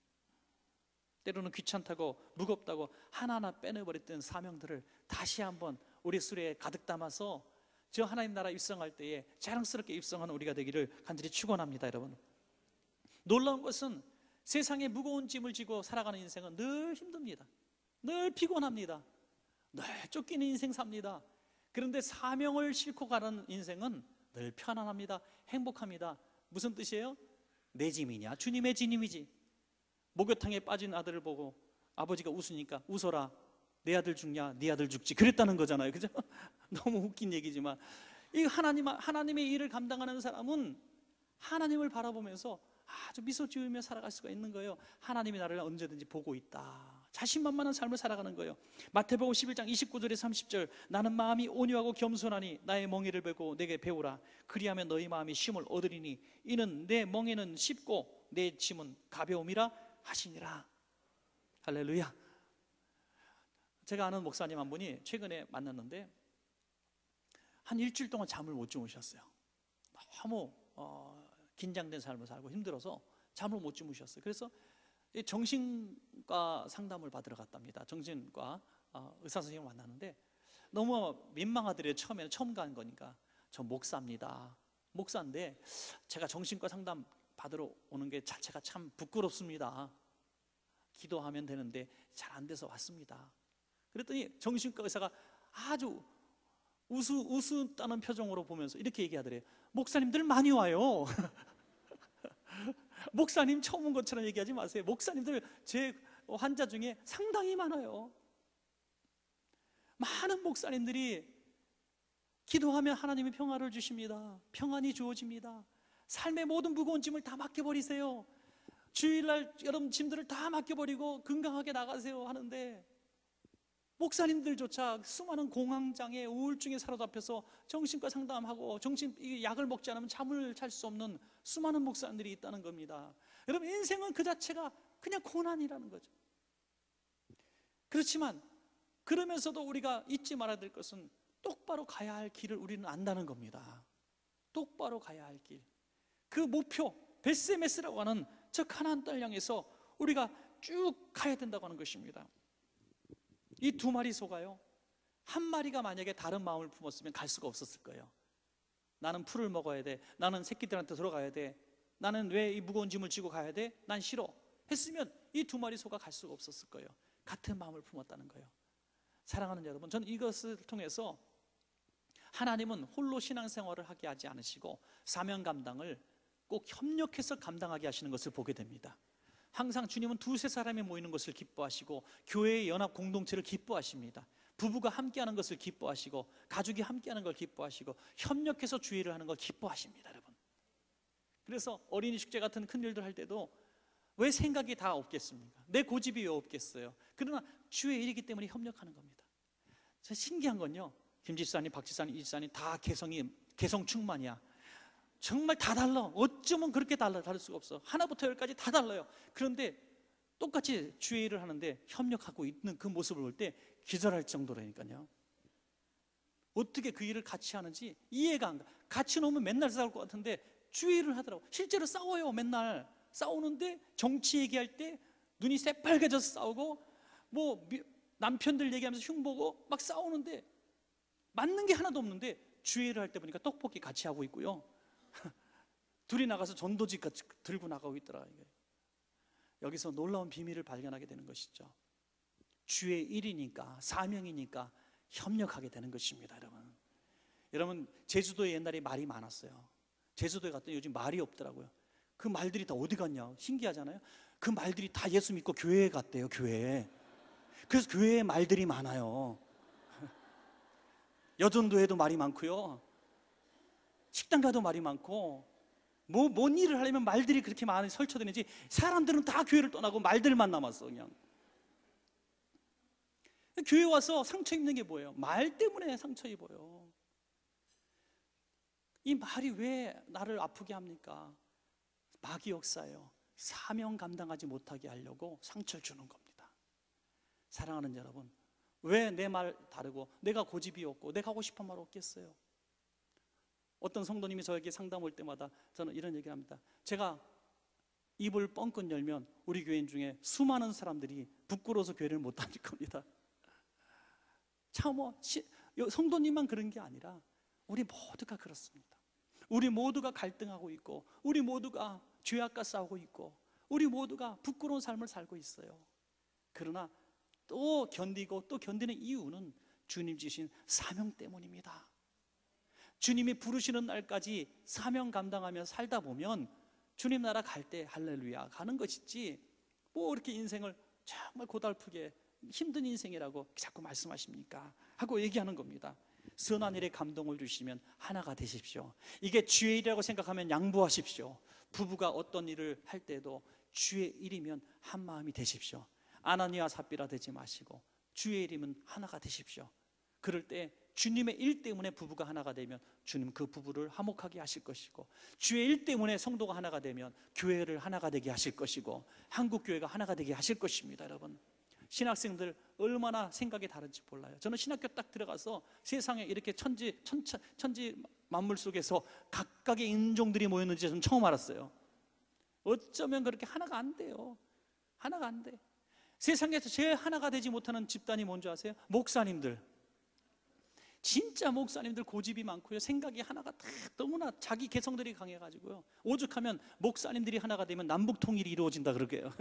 때로는 귀찮다고 무겁다고 하나하나 빼내버렸던 사명들을 다시 한번 우리 수레에 가득 담아서 저 하나님 나라 입성할 때에 자랑스럽게 입성하는 우리가 되기를 간절히 축원합니다. 여러분, 놀라운 것은 세상에 무거운 짐을 지고 살아가는 인생은 늘 힘듭니다. 늘 피곤합니다. 늘 쫓기는 인생 삽니다. 그런데 사명을 싣고 가는 인생은 늘 편안합니다. 행복합니다. 무슨 뜻이에요? 내 짐이냐? 주님의 짐이지. 목욕탕에 빠진 아들을 보고 아버지가 웃으니까 웃어라, 내 아들 죽냐? 네 아들 죽지, 그랬다는 거잖아요. 그죠? 너무 웃긴 얘기지만 이 하나님, 하나님의 일을 감당하는 사람은 하나님을 바라보면서 아주 미소 지으며 살아갈 수가 있는 거예요. 하나님이 나를 언제든지 보고 있다. 자신만만한 삶을 살아가는 거예요. 마태복음 십일 장 이십구 절에 삼십 절, 나는 마음이 온유하고 겸손하니 나의 멍에를 베고 내게 배우라. 그리하면 너희 마음이 쉼을 얻으리니 이는 내 멍에는 쉽고 내 짐은 가벼움이라 하시니라. 할렐루야. 제가 아는 목사님 한 분이 최근에 만났는데 한 일주일 동안 잠을 못 주무셨어요. 너무 어, 긴장된 삶을 살고 힘들어서 잠을 못 주무셨어요. 그래서 정신과 상담을 받으러 갔답니다. 정신과 어, 의사 선생님을 만났는데 너무 민망하더래요. 처음에는 처음 간 거니까. 저 목사입니다. 목사인데 제가 정신과 상담 받으러 오는 게 자체가 참 부끄럽습니다. 기도하면 되는데 잘 안 돼서 왔습니다. 그랬더니 정신과 의사가 아주 우스, 우스다는 표정으로 보면서 이렇게 얘기하더래요. 목사님들 많이 와요. 목사님 처음 온 것처럼 얘기하지 마세요. 목사님들 제 환자 중에 상당히 많아요. 많은 목사님들이 기도하면 하나님이 평화를 주십니다. 평안이 주어집니다. 삶의 모든 무거운 짐을 다 맡겨버리세요. 주일날 여러분 짐들을 다 맡겨버리고 건강하게 나가세요 하는데, 목사님들조차 수많은 공황장애, 우울증에 사로잡혀서 정신과 상담하고 정신 약을 먹지 않으면 잠을 잘 수 없는 수많은 목사님들이 있다는 겁니다. 여러분, 인생은 그 자체가 그냥 고난이라는 거죠. 그렇지만 그러면서도 우리가 잊지 말아야 될 것은 똑바로 가야 할 길을 우리는 안다는 겁니다. 똑바로 가야 할 길, 그 목표 베스메스라고 하는 저 가나안 땅을 향해서 우리가 쭉 가야 된다고 하는 것입니다. 이 두 마리 소가요, 한 마리가 만약에 다른 마음을 품었으면 갈 수가 없었을 거예요. 나는 풀을 먹어야 돼, 나는 새끼들한테 들어가야 돼, 나는 왜 이 무거운 짐을 지고 가야 돼, 난 싫어 했으면 이 두 마리 소가 갈 수가 없었을 거예요. 같은 마음을 품었다는 거예요. 사랑하는 여러분, 저는 이것을 통해서 하나님은 홀로 신앙생활을 하게 하지 않으시고 사명 감당을 꼭 협력해서 감당하게 하시는 것을 보게 됩니다. 항상 주님은 두세 사람이 모이는 것을 기뻐하시고 교회의 연합 공동체를 기뻐하십니다. 부부가 함께하는 것을 기뻐하시고 가족이 함께하는 걸 기뻐하시고 협력해서 주의를 하는 걸 기뻐하십니다, 여러분. 그래서 어린이 축제 같은 큰 일들 할 때도 왜 생각이 다 없겠습니까? 내 고집이 왜 없겠어요? 그러나 주의 일이기 때문에 협력하는 겁니다. 신기한 건요, 김 집사님, 박 집사님, 이 집사님 다 개성이 개성 충만이야. 정말 다 달라. 어쩌면 그렇게 달라, 다를 수가 없어. 하나부터 열까지 다 달라요. 그런데 똑같이 주의 일을 하는데 협력하고 있는 그 모습을 볼 때 기절할 정도라니까요. 어떻게 그 일을 같이 하는지 이해가 안 가. 같이 놓으면 맨날 싸울 것 같은데 주의 일을 하더라고. 실제로 싸워요. 맨날 싸우는데 정치 얘기할 때 눈이 새빨개져서 싸우고, 뭐 남편들 얘기하면서 흉보고 막 싸우는데 맞는 게 하나도 없는데 주의 일을 할 때 보니까 떡볶이 같이 하고 있고요. 둘이 나가서 전도지 같이 들고 나가고 있더라. 여기서 놀라운 비밀을 발견하게 되는 것이죠. 주의 일이니까, 사명이니까 협력하게 되는 것입니다. 여러분, 여러분 제주도에 옛날에 말이 많았어요. 제주도에 갔더니 요즘 말이 없더라고요. 그 말들이 다 어디 갔냐, 신기하잖아요. 그 말들이 다 예수 믿고 교회에 갔대요. 교회에. 그래서 교회에 말들이 많아요. 여전도에도 말이 많고요, 식당 가도 말이 많고, 뭐, 뭔 일을 하려면 말들이 그렇게 많이 설쳐되는지 사람들은 다 교회를 떠나고 말들만 남았어. 그냥 교회 와서 상처 입는 게 뭐예요? 말 때문에 상처 입어요. 이 말이 왜 나를 아프게 합니까? 마귀 역사예요. 사명 감당하지 못하게 하려고 상처를 주는 겁니다. 사랑하는 여러분, 왜 내 말 다르고 내가 고집이 없고 내가 하고 싶은 말 없겠어요? 어떤 성도님이 저에게 상담 올 때마다 저는 이런 얘기를 합니다. 제가 입을 뻥끗 열면 우리 교인 중에 수많은 사람들이 부끄러워서 교회를 못 다닐 겁니다. 참, 뭐 성도님만 그런 게 아니라 우리 모두가 그렇습니다. 우리 모두가 갈등하고 있고, 우리 모두가 죄악과 싸우고 있고, 우리 모두가 부끄러운 삶을 살고 있어요. 그러나 또 견디고 또 견디는 이유는 주님 주신 사명 때문입니다. 주님이 부르시는 날까지 사명 감당하며 살다 보면 주님 나라 갈 때 할렐루야 가는 것이지, 뭐 이렇게 인생을 정말 고달프게 힘든 인생이라고 자꾸 말씀하십니까? 하고 얘기하는 겁니다. 선한 일에 감동을 주시면 하나가 되십시오. 이게 주의 일이라고 생각하면 양보하십시오. 부부가 어떤 일을 할 때도 주의 일이면 한 마음이 되십시오. 아나니아 삽비라 되지 마시고 주의 일이면 하나가 되십시오. 그럴 때 주님의 일 때문에 부부가 하나가 되면 주님 그 부부를 화목하게 하실 것이고, 주의 일 때문에 성도가 하나가 되면 교회를 하나가 되게 하실 것이고, 한국교회가 하나가 되게 하실 것입니다. 여러분, 신학생들 얼마나 생각이 다른지 몰라요. 저는 신학교 딱 들어가서 세상에 이렇게 천지, 천차, 천지 만물 속에서 각각의 인종들이 모였는지 저는 처음 알았어요. 어쩌면 그렇게 하나가 안 돼요. 하나가 안 돼. 세상에서 제일 하나가 되지 못하는 집단이 뭔지 아세요? 목사님들. 진짜 목사님들 고집이 많고요, 생각이 하나가 다 너무나 자기 개성들이 강해가지고요, 오죽하면 목사님들이 하나가 되면 남북 통일이 이루어진다 그러게요.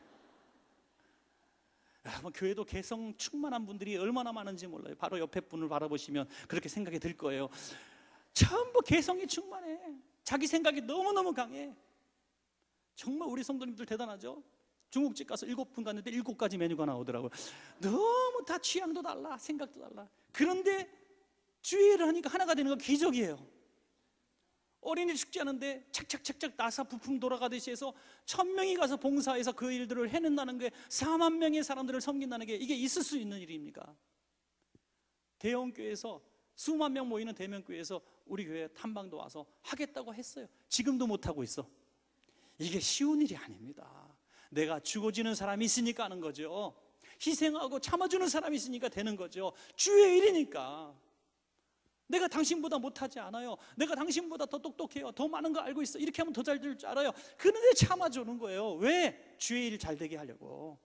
여러분, 교회도 개성 충만한 분들이 얼마나 많은지 몰라요. 바로 옆에 분을 바라보시면 그렇게 생각이 들 거예요. 전부 개성이 충만해. 자기 생각이 너무너무 강해. 정말 우리 성도님들 대단하죠? 중국집 가서 일곱 분 갔는데 일곱 가지 메뉴가 나오더라고요. 너무 다 취향도 달라, 생각도 달라. 그런데 주의를 하니까 하나가 되는 건 기적이에요. 어린이 축제하는데 착착착착 나사 부품 돌아가듯이 해서 천 명이 가서 봉사해서 그 일들을 해낸다는 게, 사만 명의 사람들을 섬긴다는 게 이게 있을 수 있는 일입니까? 대형교회에서 수만 명 모이는 대면교회에서 우리 교회 탐방도 와서 하겠다고 했어요. 지금도 못하고 있어. 이게 쉬운 일이 아닙니다. 내가 죽어지는 사람이 있으니까 하는 거죠. 희생하고 참아주는 사람이 있으니까 되는 거죠. 주의 일이니까. 내가 당신보다 못하지 않아요. 내가 당신보다 더 똑똑해요. 더 많은 거 알고 있어. 이렇게 하면 더 잘 될 줄 알아요. 그런데 참아주는 거예요. 왜? 주의 일 잘 되게 하려고.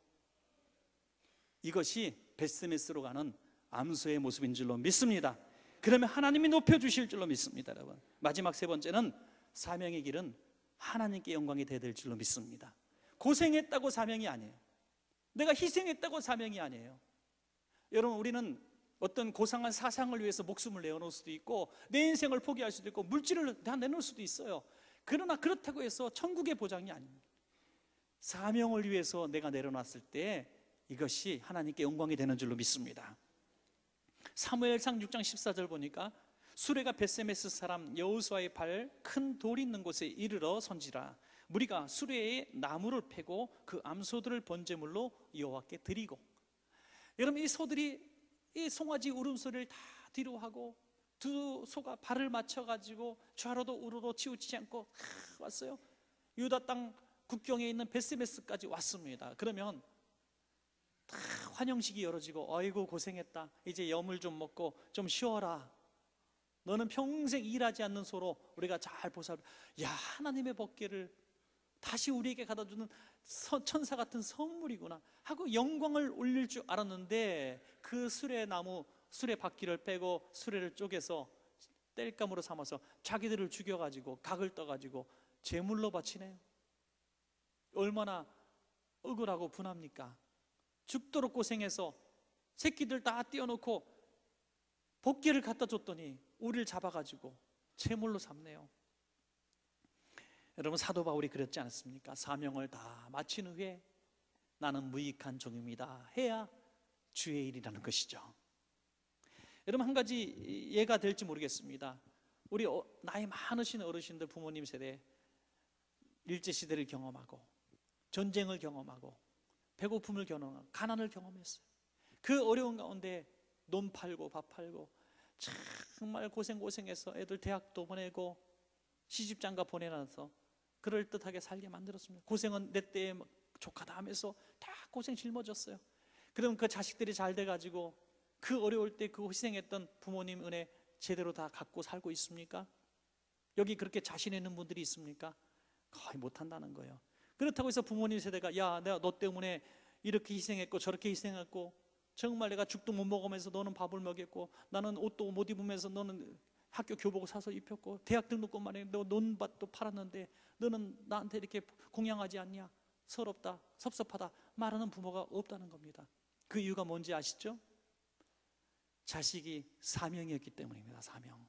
이것이 베스메스로 가는 암소의 모습인 줄로 믿습니다. 그러면 하나님이 높여주실 줄로 믿습니다. 여러분, 마지막 세 번째는 사명의 길은 하나님께 영광이 돼야 될 줄로 믿습니다. 고생했다고 사명이 아니에요. 내가 희생했다고 사명이 아니에요. 여러분, 우리는 어떤 고상한 사상을 위해서 목숨을 내어놓을 수도 있고, 내 인생을 포기할 수도 있고, 물질을 다 내놓을 수도 있어요. 그러나 그렇다고 해서 천국의 보장이 아닙니다. 사명을 위해서 내가 내려놨을 때 이것이 하나님께 영광이 되는 줄로 믿습니다. 사무엘상 육 장 십사 절 보니까 수레가 베세메스 사람 여호수아의 발 큰 돌 있는 곳에 이르러 선지라. 무리가 수레에 나무를 패고 그 암소들을 번제물로 여호와께 드리고. 여러분, 이 소들이 이 송아지 울음소리를 다 뒤로 하고 두 소가 발을 맞춰가지고 좌로도 우로도 치우치지 않고 왔어요. 유다 땅 국경에 있는 베스메스까지 왔습니다. 그러면 다 환영식이 열어지고, 아이고 고생했다, 이제 여물 좀 먹고 좀 쉬어라, 너는 평생 일하지 않는 소로 우리가 잘 보살펴. 야, 하나님의 법궤를 다시 우리에게 갖다주는 천사 같은 선물이구나 하고 영광을 올릴 줄 알았는데, 그 수레나무 수레 바퀴를 빼고 수레를 쪼개서 땔감으로 삼아서 자기들을 죽여가지고 각을 떠가지고 제물로 바치네요. 얼마나 억울하고 분합니까? 죽도록 고생해서 새끼들 다 띄워놓고 복귀를 갖다 줬더니 우리를 잡아가지고 제물로 삼네요. 여러분, 사도 바울이 그랬지 않습니까? 사명을 다 마친 후에 나는 무익한 종입니다 해야 주의 일이라는 것이죠. 여러분, 한 가지 예가 될지 모르겠습니다. 우리 나이 많으신 어르신들, 부모님 세대, 일제시대를 경험하고 전쟁을 경험하고 배고픔을 경험하고 가난을 경험했어요. 그 어려운 가운데 논 팔고 밥 팔고 정말 고생고생해서 애들 대학도 보내고 시집장가 보내놔서 그럴듯하게 살게 만들었습니다. 고생은 내 때에 조카 다 하면서 다 고생 짊어졌어요. 그럼 그 자식들이 잘 돼가지고 그 어려울 때 그 희생했던 부모님 은혜 제대로 다 갖고 살고 있습니까? 여기 그렇게 자신 있는 분들이 있습니까? 거의 못한다는 거예요. 그렇다고 해서 부모님 세대가 야, 내가 너 때문에 이렇게 희생했고 저렇게 희생했고 정말 내가 죽도 못 먹으면서 너는 밥을 먹였고 나는 옷도 못 입으면서 너는 학교 교복 사서 입혔고 대학 등록금만 해 너 논밭도 팔았는데 너는 나한테 이렇게 공양하지 않냐? 서럽다, 섭섭하다 말하는 부모가 없다는 겁니다. 그 이유가 뭔지 아시죠? 자식이 사명이었기 때문입니다. 사명.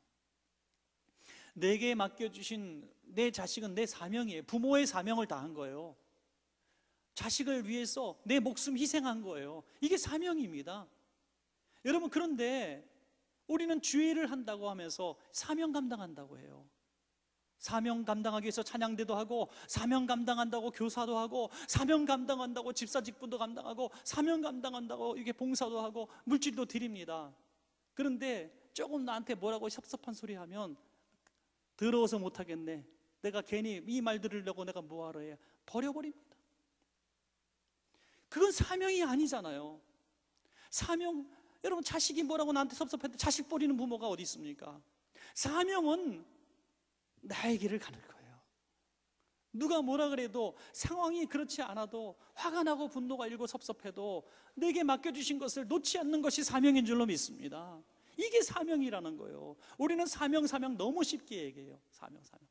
내게 맡겨주신 내 자식은 내 사명이에요. 부모의 사명을 다한 거예요. 자식을 위해서 내 목숨 희생한 거예요. 이게 사명입니다. 여러분, 그런데 우리는 주의를 한다고 하면서 사명 감당한다고 해요. 사명 감당하기 위해서 찬양대도 하고, 사명 감당한다고 교사도 하고, 사명 감당한다고 집사 직분도 감당하고, 사명 감당한다고 이게 봉사도 하고 물질도 드립니다. 그런데 조금 나한테 뭐라고 섭섭한 소리 하면 더러워서 못하겠네, 내가 괜히 이 말 들으려고 내가 뭐하러 해, 버려버립니다. 그건 사명이 아니잖아요. 사명, 여러분 자식이 뭐라고 나한테 섭섭할 때 자식 버리는 부모가 어디 있습니까? 사명은 나의 길을 가는 거예요. 누가 뭐라 그래도, 상황이 그렇지 않아도, 화가 나고 분노가 일고 섭섭해도 내게 맡겨주신 것을 놓지 않는 것이 사명인 줄로 믿습니다. 이게 사명이라는 거예요. 우리는 사명 사명 너무 쉽게 얘기해요. 사명 사명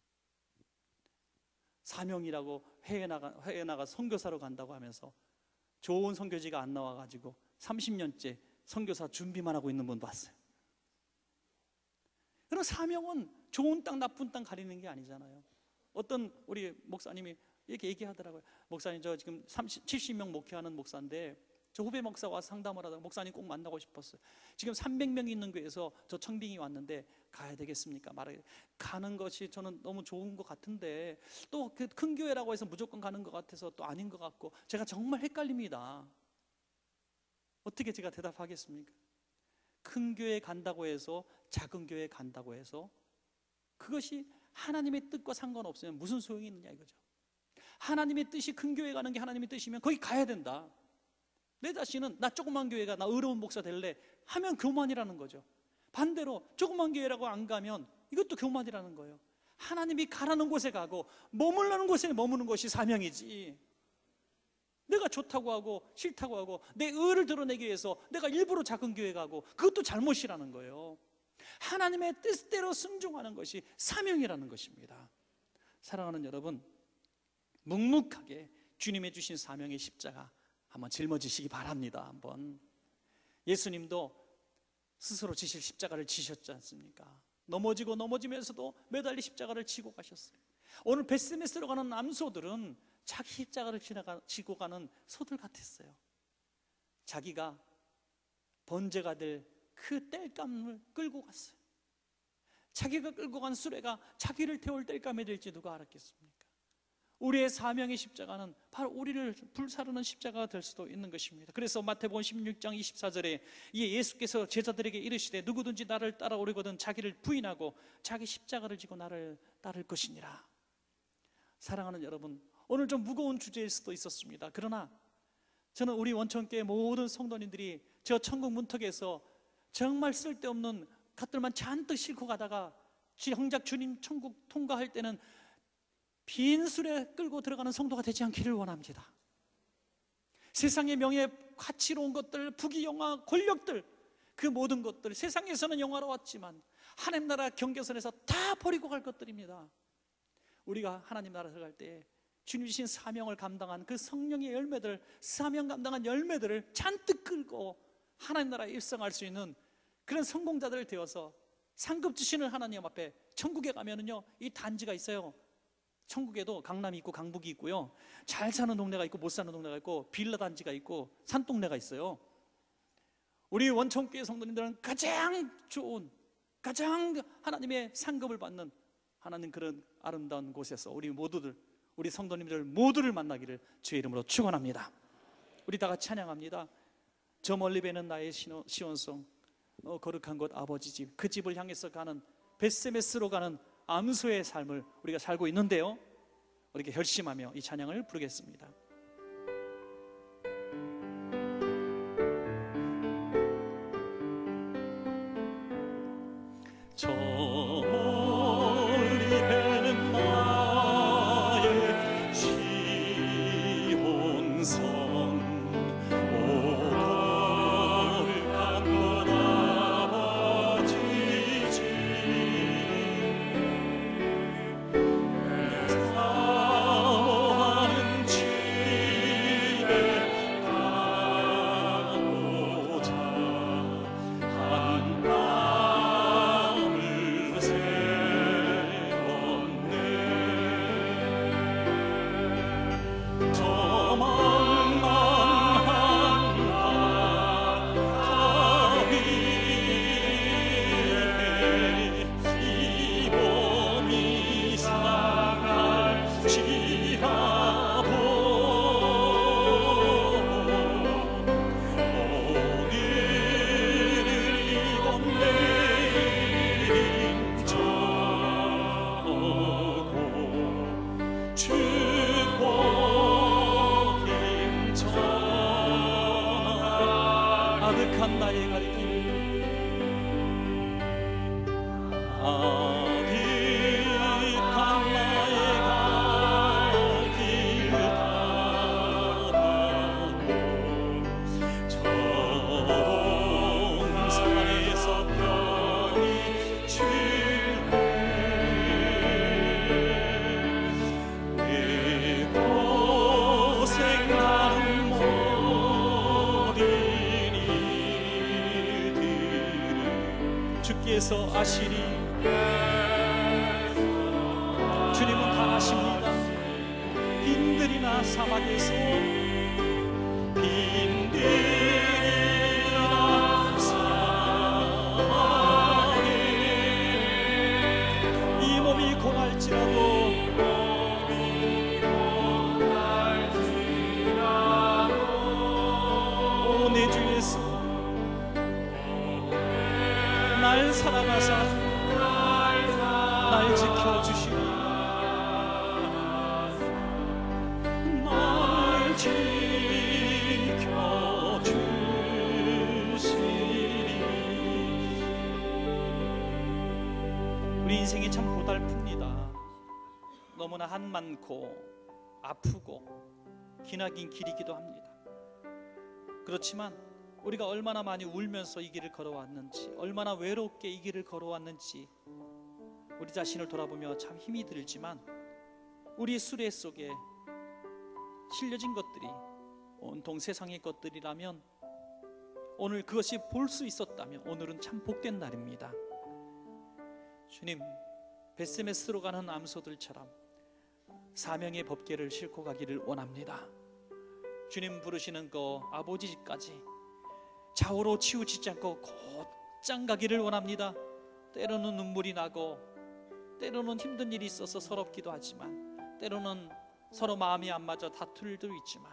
사명이라고 해외 나가, 해외 나가 선교사로 간다고 하면서 좋은 선교지가 안 나와가지고 삼십 년째 선교사 준비만 하고 있는 분 봤어요. 그럼 사명은 좋은 땅 나쁜 땅 가리는 게 아니잖아요. 어떤 우리 목사님이 이렇게 얘기하더라고요. 목사님, 저 지금 삼십, 칠십 명 목회하는 목사인데 저 후배 목사가 와서 상담을 하다가 목사님 꼭 만나고 싶었어요. 지금 삼백 명이 있는 교회에서 저 청빙이 왔는데 가야 되겠습니까? 말하게 가는 것이 저는 너무 좋은 것 같은데 또 그 큰 교회라고 해서 무조건 가는 것 같아서 또 아닌 것 같고 제가 정말 헷갈립니다. 어떻게 제가 대답하겠습니까? 큰 교회 간다고 해서 작은 교회 간다고 해서 그것이 하나님의 뜻과 상관없으면 무슨 소용이 있느냐 이거죠. 하나님의 뜻이 큰 교회 가는 게 하나님의 뜻이면 거기 가야 된다. 내 자신은 나 조그만 교회가 나 의로운 목사 될래 하면 교만이라는 거죠. 반대로 조그만 교회라고 안 가면 이것도 교만이라는 거예요. 하나님이 가라는 곳에 가고 머물라는 곳에 머무는 것이 사명이지, 내가 좋다고 하고 싫다고 하고 내 의를 드러내기 위해서 내가 일부러 작은 교회 가고 그것도 잘못이라는 거예요. 하나님의 뜻대로 순종하는 것이 사명이라는 것입니다. 사랑하는 여러분, 묵묵하게 주님의 주신 사명의 십자가 한번 짊어지시기 바랍니다. 한번 예수님도 스스로 지실 십자가를 지셨지 않습니까? 넘어지고 넘어지면서도 매달리 십자가를 지고 가셨어요. 오늘 벳세메스로 가는 암소들은 자기 십자가를 지고 가는 소들 같았어요. 자기가 번제가 될 그 땔감을 끌고 갔어요. 자기가 끌고 간 수레가 자기를 태울 땔감이 될지 누가 알았겠습니까? 우리의 사명의 십자가는 바로 우리를 불사르는 십자가가 될 수도 있는 것입니다. 그래서 마태복음 십육 장 이십사 절에 예수께서 제자들에게 이르시되 누구든지 나를 따라오려거든 자기를 부인하고 자기 십자가를 지고 나를 따를 것이니라. 사랑하는 여러분, 오늘 좀 무거운 주제일 수도 있었습니다. 그러나 저는 우리 원천교회 모든 성도님들이 저 천국 문턱에서 정말 쓸데없는 것들만 잔뜩 싣고 가다가 정작 주님 천국 통과할 때는 빈 수레 끌고 들어가는 성도가 되지 않기를 원합니다. 세상의 명예, 가치로운 것들, 부귀영화, 권력들, 그 모든 것들 세상에서는 영화로웠지만 하나님 나라 경계선에서 다 버리고 갈 것들입니다. 우리가 하나님 나라 들어갈 때 주님 주신 사명을 감당한 그 성령의 열매들, 사명 감당한 열매들을 잔뜩 끌고 하나님 나라에 입성할 수 있는 그런 성공자들 되어서 상급 주시는 하나님 앞에 천국에 가면은요, 이 단지가 있어요. 천국에도 강남이 있고 강북이 있고요, 잘 사는 동네가 있고 못 사는 동네가 있고 빌라 단지가 있고 산동네가 있어요. 우리 원천교회 성도님들은 가장 좋은, 가장 하나님의 상급을 받는 하나님 그런 아름다운 곳에서 우리 모두들, 우리 성도님들 모두를 만나기를 주의 이름으로 축원합니다. 우리 다 같이 찬양합니다. 저 멀리 배는 나의 시온성, 어, 거룩한 곳 아버지 집, 그 집을 향해서 가는 벳세메스로 가는 암소의 삶을 우리가 살고 있는데요, 우리가 결심하며 이 찬양을 부르겠습니다. 저 멀리 배는 나의 시온성, 사모하는 주 주께서 아시리. 주님은 다 아십니다. 빈들이나 사막에서 빈들이나 사막에 이 몸이 공할지라도 오 내 주 예수 날 사랑하사 날 지켜주시니 날 지켜주시니. 우리 인생이 참 고달픕니다. 너무나 한 많고 아프고 기나긴 길이기도 합니다. 그렇지만 우리가 얼마나 많이 울면서 이 길을 걸어왔는지, 얼마나 외롭게 이 길을 걸어왔는지 우리 자신을 돌아보며 참 힘이 들지만, 우리 수레 속에 실려진 것들이 온통 세상의 것들이라면, 오늘 그것이 볼 수 있었다면 오늘은 참 복된 날입니다. 주님, 벳세메스로 가는 암소들처럼 사명의 법궤를 싣고 가기를 원합니다. 주님 부르시는 그 아버지 집까지 좌우로 치우치지 않고 곧장 가기를 원합니다. 때로는 눈물이 나고, 때로는 힘든 일이 있어서 서럽기도 하지만, 때로는 서로 마음이 안 맞아 다툴 일도 있지만,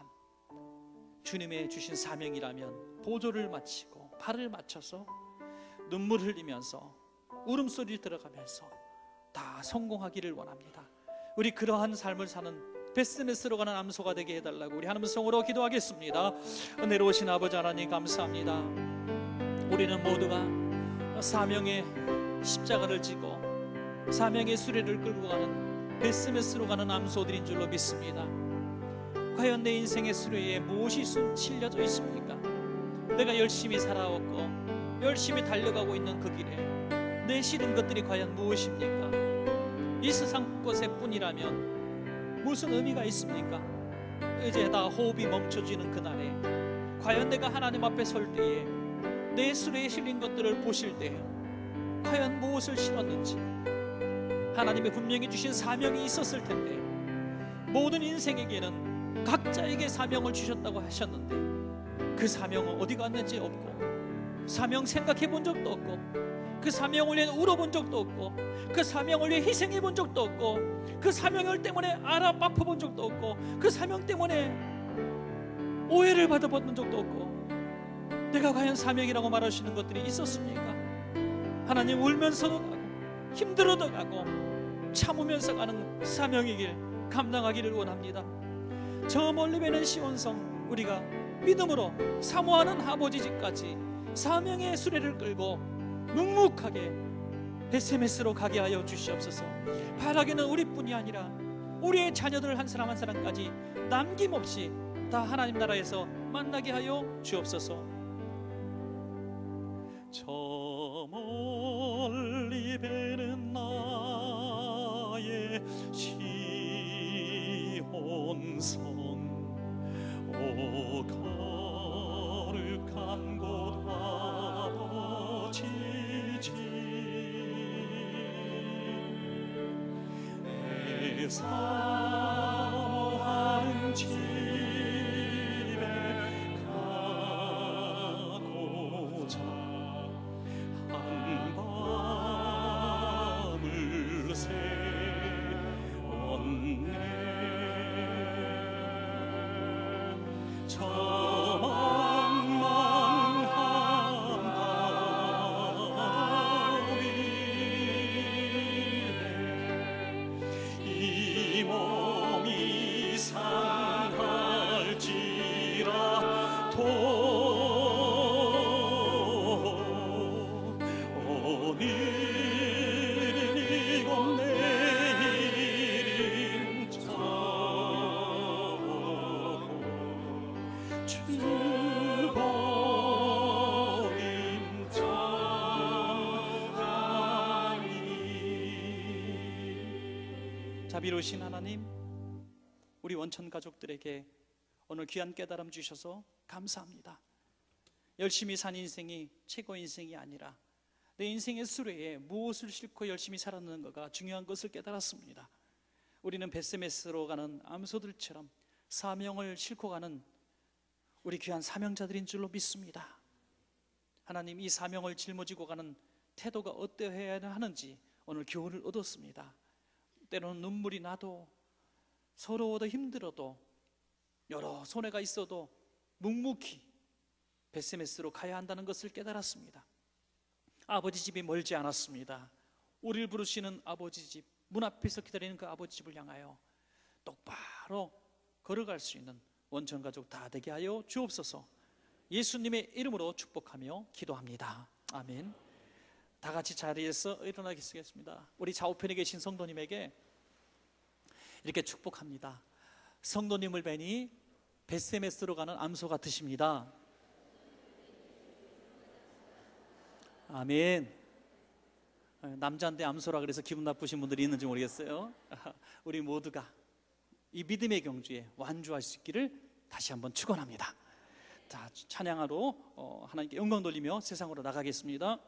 주님의 주신 사명이라면 보조를 마치고 발을 맞춰서 눈물 흘리면서 울음소리를 들어가면서 다 성공하기를 원합니다. 우리 그러한 삶을 사는 벳세메스로 가는 암소가 되게 해달라고 우리 하나님 성으로 기도하겠습니다. 은혜로우신 아버지 하나님 감사합니다. 우리는 모두가 사명의 십자가를 지고 사명의 수레를 끌고 가는 벳세메스로 가는 암소들인 줄로 믿습니다. 과연 내 인생의 수레에 무엇이 실려져 있습니까? 내가 열심히 살아왔고 열심히 달려가고 있는 그 길에 내 실은 것들이 과연 무엇입니까? 이 세상 것에 뿐이라면 무슨 의미가 있습니까? 이제 다 호흡이 멈춰지는 그날에 과연 내가 하나님 앞에 설 때에 내 수레에 실린 것들을 보실 때에 과연 무엇을 실었는지, 하나님의 분명히 주신 사명이 있었을 텐데, 모든 인생에게는 각자에게 사명을 주셨다고 하셨는데 그 사명은 어디 갔는지 없고, 사명 생각해 본 적도 없고, 그 사명을 위해 울어본 적도 없고, 그 사명을 위해 희생해 본 적도 없고, 그 사명을 때문에 알아봐 본 적도 없고, 그 사명 때문에 오해를 받아본 적도 없고, 내가 과연 사명이라고 말하시는 것들이 있었습니까? 하나님, 울면서도 가고 힘들어도 가고 참으면서 가는 사명이길 감당하기를 원합니다. 저 멀리 배는 시온성, 우리가 믿음으로 사모하는 아버지 집까지 사명의 수레를 끌고 묵묵하게 벳세메스로 가게 하여 주시옵소서. 바라기는 우리뿐이 아니라 우리의 자녀들 한 사람 한 사람까지 남김없이 다 하나님 나라에서 만나게 하여 주옵소서. 저 멀리 배는 나의 시온성, 오 거룩한 곳 아버지 집, 내 사모하는 집에 가고자 한 밤을 새웠네. 저 망망한 바위 이 몸이 상할지라도 오늘은 이곳 내일은 저 주복임 전하니. 자비로우신 하나님, 우리 원천 가족들에게 오늘 귀한 깨달음 주셔서 감사합니다. 열심히 산 인생이 최고 인생이 아니라 내 인생의 수레에 무엇을 싣고 열심히 살았는가가 중요한 것을 깨달았습니다. 우리는 벳세메스로 가는 암소들처럼 사명을 싣고 가는 우리 귀한 사명자들인 줄로 믿습니다. 하나님, 이 사명을 짊어지고 가는 태도가 어떠해야 하는지 오늘 교훈을 얻었습니다. 때로는 눈물이 나도, 서러워도 힘들어도, 여러 손해가 있어도 묵묵히 벳세메스로 가야 한다는 것을 깨달았습니다. 아버지 집이 멀지 않았습니다. 우리를 부르시는 아버지 집, 문 앞에서 기다리는 그 아버지 집을 향하여 똑바로 걸어갈 수 있는 원천가족 다 되게 하여 주옵소서. 예수님의 이름으로 축복하며 기도합니다. 아멘. 다 같이 자리에서 일어나겠습니다. 우리 좌우편에 계신 성도님에게 이렇게 축복합니다. 성도님을 뵈니 벳세메스로 가는 암소 같으십니다. 아멘. 남자인데 암소라 그래서 기분 나쁘신 분들이 있는지 모르겠어요. 우리 모두가 이 믿음의 경주에 완주할 수 있기를 다시 한번 축원합니다. 자, 찬양하러 하나님께 영광 돌리며 세상으로 나가겠습니다.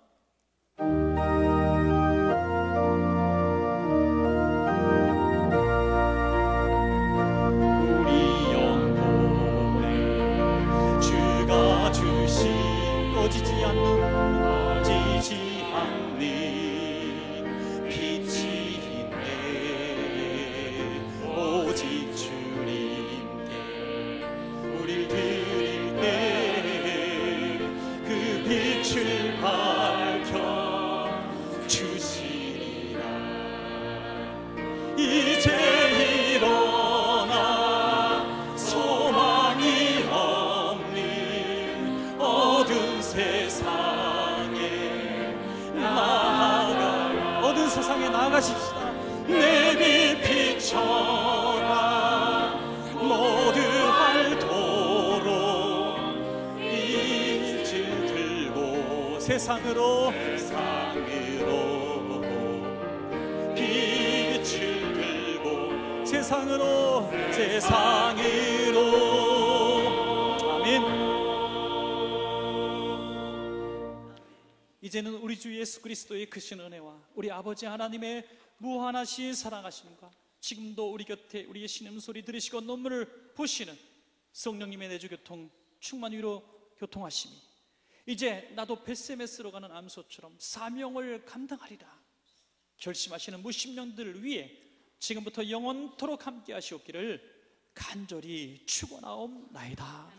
우리 영혼에 주가 주신 꺼지지 않는 꺼지지 않는 빛이 있네. 오직 주님께 우릴 드릴 때 그 빛을 밝혀 주시리라. 이제 일어나 소망이 없는 어두운 세상에 나아가 어두운 세상에 나아가십시다. 내 빛 비춰라. 모두 알도록 빛을 들고 세상으로 세상으로 빛을 들고 세상으로 세상으로. 아멘. 이제는 우리 주 예수 그리스도의 크신 은혜와 우리 아버지 하나님의 무한하신 사랑하심과 지금도 우리 곁에 우리의 신음소리 들으시고 눈물을 보시는 성령님의 내주교통 충만 위로 교통하심이 이제 나도 벳세메스로 가는 암소처럼 사명을 감당하리라 결심하시는 무심령들을 위해 지금부터 영원토록 함께 하시옵기를 간절히 축원하옵나이다.